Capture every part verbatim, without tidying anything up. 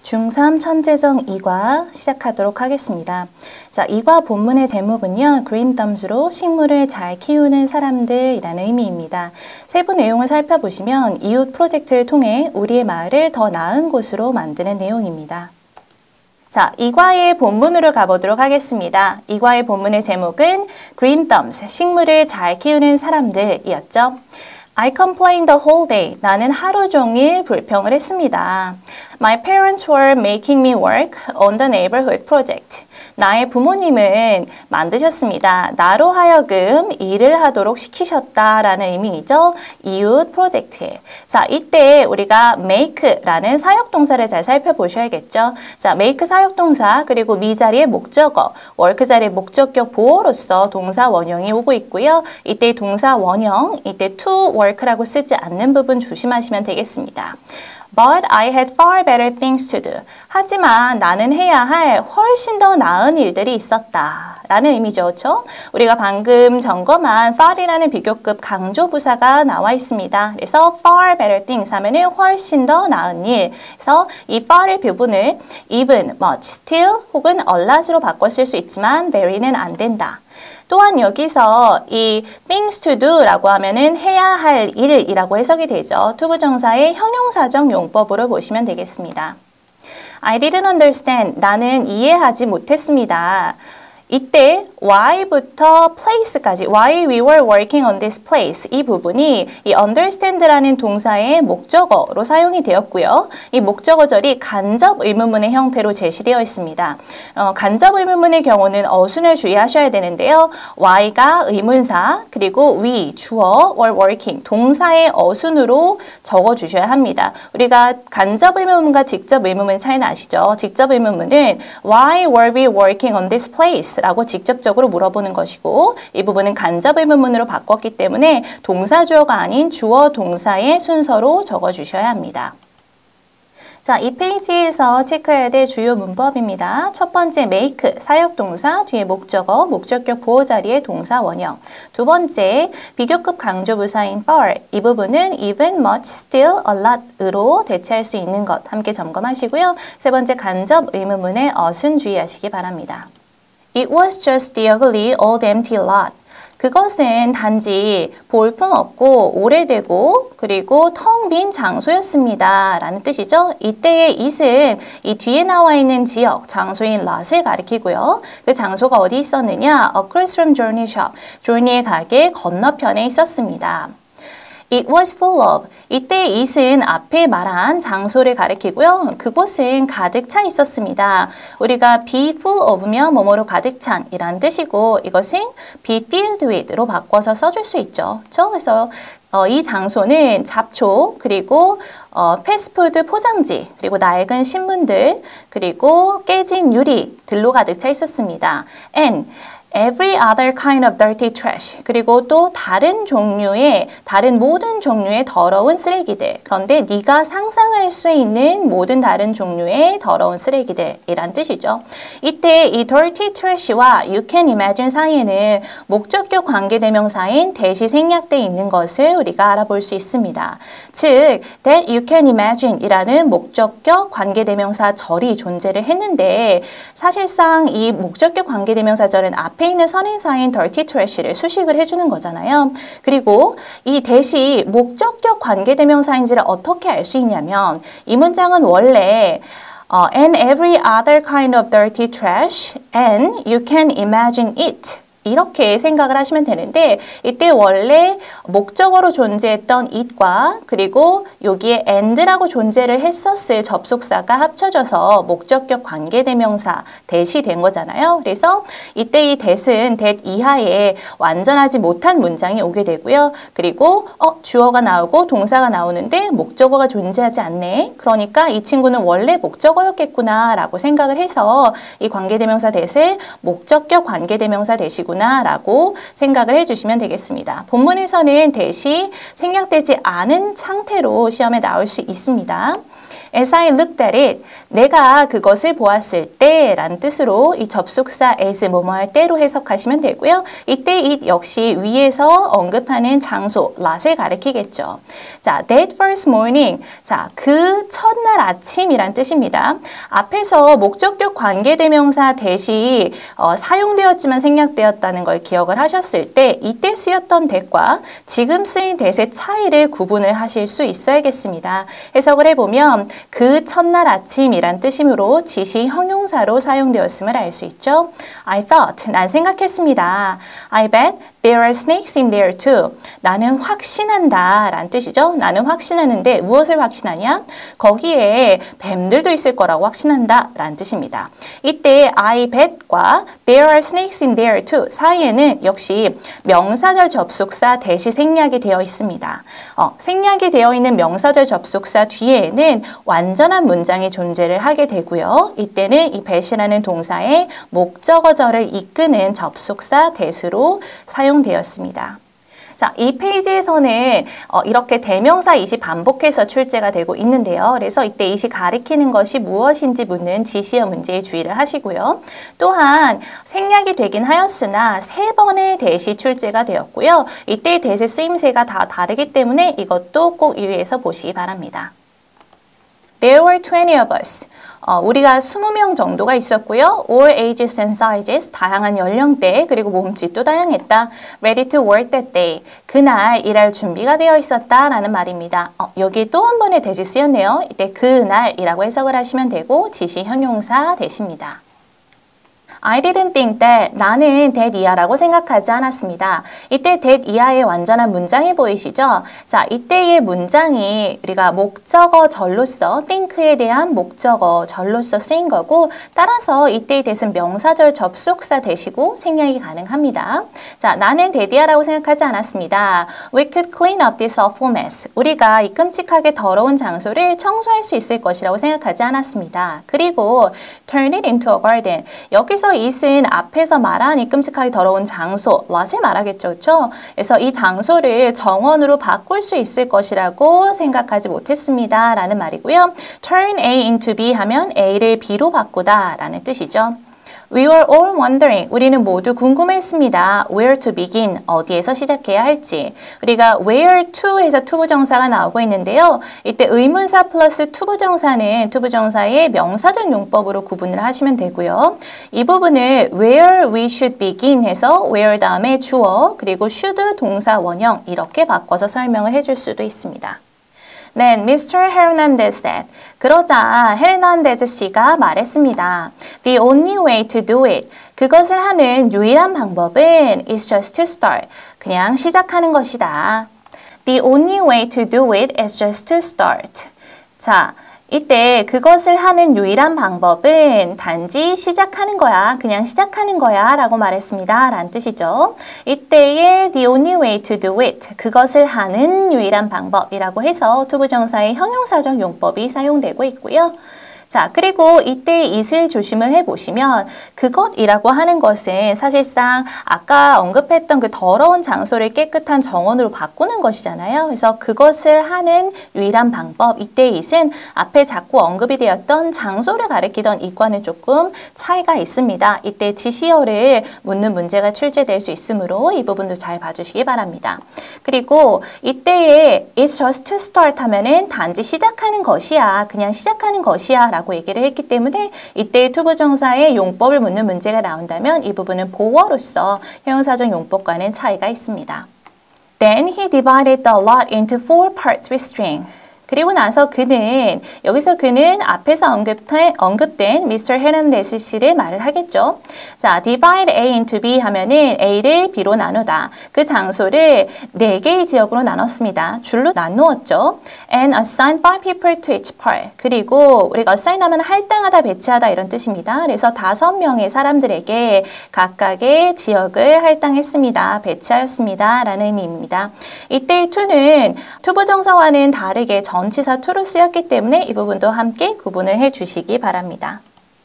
중삼 천재정 이 과 시작하도록 하겠습니다. 자, 이 과 본문의 제목은요. Green Thumbs로 식물을 잘 키우는 사람들이라는 의미입니다. 세부 내용을 살펴보시면 이웃 프로젝트를 통해 우리의 마을을 더 나은 곳으로 만드는 내용입니다. 자, 이 과의 본문으로 가보도록 하겠습니다. 이 과의 본문의 제목은 Green Thumbs, 식물을 잘 키우는 사람들이었죠. I complained the whole day. 나는 하루 종일 불평을 했습니다. My parents were making me work on the neighborhood project. 나의 부모님은 만드셨습니다. 나로 하여금 일을 하도록 시키셨다라는 의미이죠. 이웃 프로젝트에. 자, 이때 우리가 make라는 사역동사를 잘 살펴보셔야겠죠. 자, make 사역동사 그리고 미 자리의 목적어, work 자리의 목적격 보어로서 동사 원형이 오고 있고요. 이때 동사 원형, 이때 to work라고 쓰지 않는 부분 조심하시면 되겠습니다. But I had far better things to do. 하지만 나는 해야 할 훨씬 더 나은 일들이 있었다. 라는 의미죠. 그렇죠? 우리가 방금 점검한 far이라는 비교급 강조부사가 나와 있습니다. 그래서 far better things 하면은 훨씬 더 나은 일. 그래서 이 far의 부분을 even, much, still 혹은 a lot으로 바꿔 쓸 수 있지만 very는 안 된다. 또한 여기서 이 things to do라고 하면은 해야 할 일이라고 해석이 되죠. 투부정사의 형용사적 용법으로 보시면 되겠습니다. I didn't understand. 나는 이해하지 못했습니다. 이때 why부터 place까지 why we were working on this place 이 부분이 이 understand라는 동사의 목적어로 사용이 되었고요. 이 목적어절이 간접 의문문의 형태로 제시되어 있습니다. 어, 간접 의문문의 경우는 어순을 주의하셔야 되는데요. why가 의문사 그리고 we 주어 were working 동사의 어순으로 적어주셔야 합니다. 우리가 간접 의문문과 직접 의문문의 차이는 아시죠? 직접 의문문은 why were we working on this place? 라고 직접적으로 물어보는 것이고 이 부분은 간접 의문문으로 바꿨기 때문에 동사 주어가 아닌 주어 동사의 순서로 적어주셔야 합니다. 자, 이 페이지에서 체크해야 될 주요 문법입니다. 첫 번째 make, 사역동사, 뒤에 목적어, 목적격 보호 자리의 동사 원형. 두 번째, 비교급 강조부사인 for, 이 부분은 even, much, still, a lot으로 대체할 수 있는 것 함께 점검하시고요. 세 번째, 간접 의문문의 어순 주의하시기 바랍니다. It was just the ugly old empty lot. 그것은 단지 볼품없고 오래되고 그리고 텅 빈 장소였습니다. 라는 뜻이죠. 이때의 it은 이 뒤에 나와 있는 지역, 장소인 lot을 가리키고요. 그 장소가 어디 있었느냐? Across from Journey Shop, 조니의 가게 건너편에 있었습니다. It was full of. 이때 it은 앞에 말한 장소를 가리키고요. 그곳은 가득 차 있었습니다. 우리가 be full of면 뭐뭐로 가득 찬 이란 뜻이고 이것은 be filled with로 바꿔서 써줄 수 있죠. 그렇죠? 그래서 어, 이 장소는 잡초 그리고 어, 패스트푸드 포장지 그리고 낡은 신문들 그리고 깨진 유리들로 가득 차 있었습니다. And every other kind of dirty trash. 그리고 또 다른 종류의, 다른 모든 종류의 더러운 쓰레기들. 그런데 네가 상상할 수 있는 모든 다른 종류의 더러운 쓰레기들이란 뜻이죠. 이때 이 dirty trash와 you can imagine 사이에는 목적격 관계대명사인 that이 생략되어 있는 것을 우리가 알아볼 수 있습니다. 즉, that you can imagine 이라는 목적격 관계대명사 절이 존재를 했는데 사실상 이 목적격 관계대명사절은 앞 앞에 있는 선행사인 dirty trash를 수식을 해주는 거잖아요. 그리고 이 that이 목적격 관계대명사인지를 어떻게 알 수 있냐면 이 문장은 원래 어, and every other kind of dirty trash and you can imagine it 이렇게 생각을 하시면 되는데 이때 원래 목적어로 존재했던 it과 그리고 여기에 and라고 존재를 했었을 접속사가 합쳐져서 목적격 관계대명사 that이 된 거잖아요. 그래서 이때 이 that은 that 이하에 완전하지 못한 문장이 오게 되고요. 그리고 어, 주어가 나오고 동사가 나오는데 목적어가 존재하지 않네. 그러니까 이 친구는 원래 목적어였겠구나 라고 생각을 해서 이 관계대명사 that을 목적격 관계대명사 that이구나 라고 생각을 해주시면 되겠습니다. 본문에서는 that이 생략되지 않은 상태로 시험에 나올 수 있습니다. As I looked at it, 내가 그것을 보았을 때 라는 뜻으로 이 접속사 as 뭐뭐 할 때로 해석하시면 되고요. 이때 it 역시 위에서 언급하는 장소, lat을 가리키겠죠. 자, that first morning. 자, 그 첫날 아침이란 뜻입니다. 앞에서 목적격 관계대명사 that이 어, 사용되었지만 생략되었다는 걸 기억을 하셨을 때 이때 쓰였던 that과 지금 쓰인 that의 차이를 구분을 하실 수 있어야겠습니다. 해석을 해보면 그 첫날 아침이란 뜻이므로 지시 형용사로 사용되었음을 알 수 있죠. I thought, 난 생각했습니다. I bet there are snakes in there too. 나는 확신한다 라는 뜻이죠. 나는 확신하는데 무엇을 확신하냐? 거기에 뱀들도 있을 거라고 확신한다 라는 뜻입니다. 이때 I bet과 there are snakes in there too 사이에는 역시 명사절 접속사 that이 생략이 되어 있습니다. 어, 생략이 되어 있는 명사절 접속사 뒤에는 완전한 문장이 존재를 하게 되고요. 이때는 이 bet이라는 동사의 목적어절을 이끄는 접속사 that으로 사용되었습니다. 자, 이 페이지에서는 어, 이렇게 대명사 it이 반복해서 출제가 되고 있는데요. 그래서 이때 it이 가리키는 것이 무엇인지 묻는 지시어 문제에 주의를 하시고요. 또한 생략이 되긴 하였으나 세 번의 that이 출제가 되었고요. 이때 that의 쓰임새가 다 다르기 때문에 이것도 꼭 유의해서 보시기 바랍니다. There were twenty of us. 어, 우리가 이십 명 정도가 있었고요. All ages and sizes, 다양한 연령대, 그리고 몸집도 다양했다. Ready to work that day. 그날 일할 준비가 되어 있었다라는 말입니다. 어, 여기 또 한 번의 that이 쓰였네요. 이때 그날이라고 해석을 하시면 되고 지시 형용사 that입니다. I didn't think that, 나는 that 이하라고 생각하지 않았습니다. 이때 that 이하의 완전한 문장이 보이시죠? 자, 이때의 문장이 우리가 목적어 절로서 think에 대한 목적어 절로서 쓰인 거고 따라서 이때의 that은 명사절 접속사 that이고 생략이 가능합니다. 자, 나는 that 이하라고 생각하지 않았습니다. We could clean up this awful mess. 우리가 이 끔찍하게 더러운 장소를 청소할 수 있을 것이라고 생각하지 않았습니다. 그리고 turn it into a garden. 여기서 it은 앞에서 말한 이 끔찍하게 더러운 장소, lat을 말하겠죠. 그렇죠? 그래서 이 장소를 정원으로 바꿀 수 있을 것이라고 생각하지 못했습니다. 라는 말이고요. turn A into B 하면 A를 B로 바꾸다 라는 뜻이죠. We were all wondering. 우리는 모두 궁금했습니다. Where to begin. 어디에서 시작해야 할지. 우리가 where to 해서 투부정사가 나오고 있는데요. 이때 의문사 플러스 투부정사는 투부정사의 명사적 용법으로 구분을 하시면 되고요. 이 부분을 where we should begin 해서 where 다음에 주어 그리고 should 동사 원형 이렇게 바꿔서 설명을 해줄 수도 있습니다. Then 미스터 Hernandez said. 그러자 헤르난데즈 씨가 말했습니다. The only way to do it. 그것을 하는 유일한 방법은 is just to start. 그냥 시작하는 것이다. The only way to do it is just to start. 자, 이때 그것을 하는 유일한 방법은 단지 시작하는 거야. 그냥 시작하는 거야 라고 말했습니다. 라는 뜻이죠. 이때의 the only way to do it. 그것을 하는 유일한 방법이라고 해서 투부정사의 형용사적 용법이 사용되고 있고요. 자, 그리고 이때 it을 조심을 해보시면 그것이라고 하는 것은 사실상 아까 언급했던 그 더러운 장소를 깨끗한 정원으로 바꾸는 것이잖아요. 그래서 그것을 하는 유일한 방법, 이때 it은 앞에 자꾸 언급이 되었던 장소를 가리키던 it과는 조금 차이가 있습니다. 이때 지시어를 묻는 문제가 출제될 수 있으므로 이 부분도 잘 봐주시기 바랍니다. 그리고 이때에 it's just to start 하면은 단지 시작하는 것이야, 그냥 시작하는 것이야 라고 얘기를 했기 때문에 이때의 투부정사의 용법을 묻는 문제가 나온다면 이 부분은 보어로서 형용사적 용법과는 차이가 있습니다. Then he divided the lot into four parts with string. 그리고 나서 그는, 여기서 그는 앞에서 언급된, 언급된 미스터 헤른데스 씨를 말을 하겠죠. 자, divide A into B 하면은 A를 B로 나누다. 그 장소를 네 개의 지역으로 나눴습니다. 줄로 나누었죠. And assign five people to each part. 그리고 우리가 assign 하면 할당하다, 배치하다 이런 뜻입니다. 그래서 다섯 명의 사람들에게 각각의 지역을 할당했습니다. 배치하였습니다. 라는 의미입니다. 이때의 to는 투부정사와는 다르게 전치사 to로 쓰였기 때문에 이 부분도 함께 구분을 해주시기 바랍니다.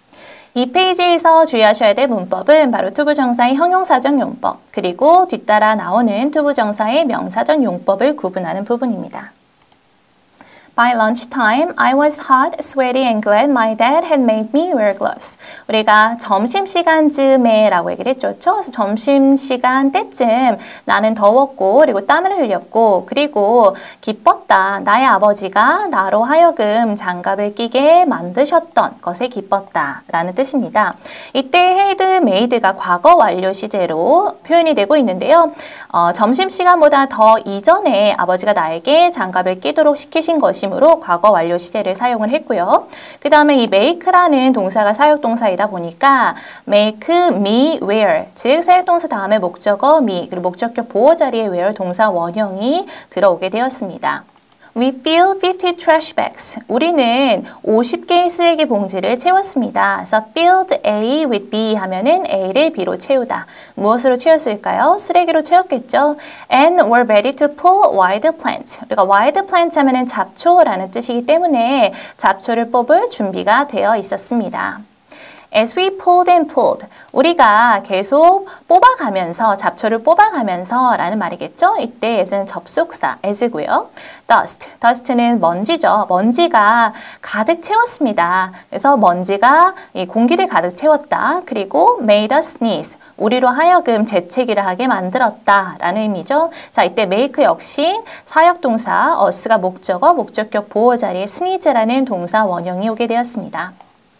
이 페이지에서 주의하셔야 될 문법은 바로 투부정사의 형용사적 용법, 그리고 뒤따라 나오는 투부정사의 명사적 용법을 구분하는 부분입니다. By lunchtime, I was hot, sweaty, and glad my dad had made me wear gloves. 우리가 점심시간쯤에 라고 얘기를 했죠. 그래서 점심시간 때쯤 나는 더웠고 그리고 땀을 흘렸고 그리고 기뻤다. 나의 아버지가 나로 하여금 장갑을 끼게 만드셨던 것에 기뻤다 라는 뜻입니다. 이때 had made가 과거 완료 시제로 표현이 되고 있는데요. 어, 점심시간보다 더 이전에 아버지가 나에게 장갑을 끼도록 시키신 것이 으로 과거 완료 시제를 사용을 했고요. 그 다음에 이 make라는 동사가 사역동사이다 보니까 make me wear, 즉 사역동사 다음에 목적어 me 그리고 목적격 보호 자리에 wear 동사 원형이 들어오게 되었습니다. We fill fifty trash bags. 우리는 오십 개의 쓰레기 봉지를 채웠습니다. 그래서 filled A with B 하면은 A를 B로 채우다. 무엇으로 채웠을까요? 쓰레기로 채웠겠죠. And we're ready to pull wild plants. 우리가 wild plants 하면은 잡초라는 뜻이기 때문에 잡초를 뽑을 준비가 되어 있었습니다. As we pulled and pulled, 우리가 계속 뽑아가면서, 잡초를 뽑아가면서 라는 말이겠죠? 이때 as는 접속사, as고요. dust, dust는 먼지죠. 먼지가 가득 채웠습니다. 그래서 먼지가 이 공기를 가득 채웠다. 그리고 made us sneeze, 우리로 하여금 재채기를 하게 만들었다 라는 의미죠. 자, 이때 make 역시 사역동사, us가 목적어, 목적격 보호 자리에 sneeze라는 동사 원형이 오게 되었습니다.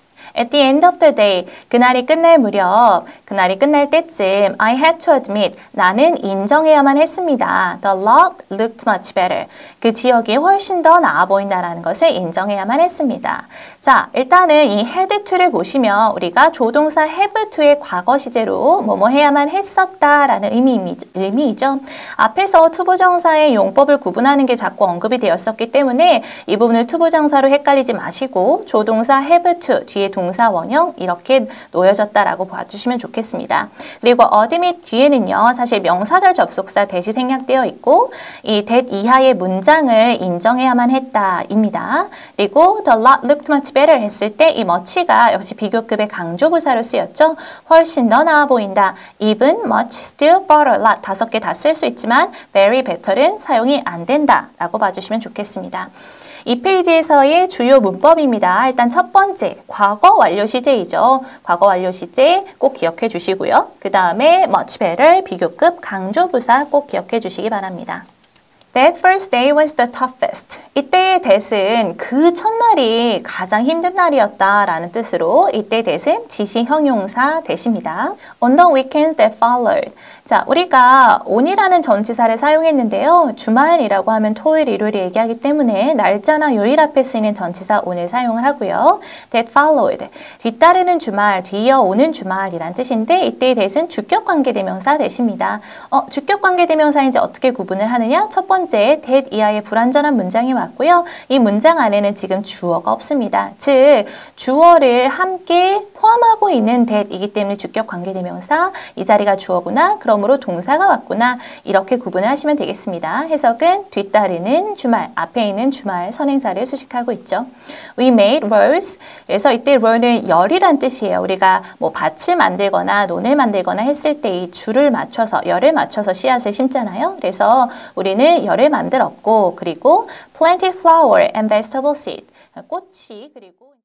At the end of the day, 그날이 끝날 무렵, 그날이 끝날 때쯤 I had to admit, 나는 인정해야만 했습니다. The lot looked much better. 그 지역이 훨씬 더 나아 보인다라는 것을 인정해야만 했습니다. 자, 일단은 이 had to를 보시면 우리가 조동사 have to의 과거 시제로 뭐뭐 해야만 했었다라는 의미, 의미이죠. 앞에서 투부정사의 용법을 구분하는 게 자꾸 언급이 되었었기 때문에 이 부분을 투부정사로 헷갈리지 마시고 조동사 have to 뒤에 동사 원형 이렇게 놓여졌다라고 봐주시면 좋겠습니다. 그리고 admit 뒤에는요. 사실 명사절 접속사 that이 생략되어 있고 이 that 이하의 문장을 인정해야만 했다입니다. 그리고 the lot looked much better 했을 때 이 much가 역시 비교급의 강조부사로 쓰였죠. 훨씬 더 나아 보인다. even, much, still, but a lot 다섯 개 다 쓸 수 있지만 very, better는 사용이 안 된다라고 봐주시면 좋겠습니다. 이 페이지에서의 주요 문법입니다. 일단 첫 번째, 과거 완료 시제이죠. 과거 완료 시제 꼭 기억해 주시고요. 그 다음에 much better, 비교급, 강조부사 꼭 기억해 주시기 바랍니다. That first day was the toughest. 이때의 that은 그 첫날이 가장 힘든 날이었다라는 뜻으로 이때 that은 지시 형용사 that입니다. On the weekends that followed. 자, 우리가 on이라는 전치사를 사용했는데요. 주말이라고 하면 토요일, 일요일을 얘기하기 때문에 날짜나 요일 앞에 쓰이는 전치사 on을 사용을 하고요. That followed. 뒤따르는 주말, 뒤이어 오는 주말이란 뜻인데 이때의 that은 주격관계대명사 that입니다. 어, 주격관계대명사인지 어떻게 구분을 하느냐? 첫 번째, that 이하의 불완전한 문장이 왔고요. 이 문장 안에는 지금 주어가 없습니다. 즉, 주어를 함께 포함하고 있는 that이기 때문에 주격관계대명사, 이 자리가 주어구나. 그러므로 동사가 왔구나. 이렇게 구분을 하시면 되겠습니다. 해석은 뒤따르는 주말, 앞에 있는 주말 선행사를 수식하고 있죠. We made rolls. 그래서 이때 roll은 열이란 뜻이에요. 우리가 뭐 밭을 만들거나 논을 만들거나 했을 때 이 줄을 맞춰서, 열을 맞춰서 씨앗을 심잖아요. 그래서 우리는 열을 만들었고, 그리고 planted flower and vegetable seed. 꽃이 그리고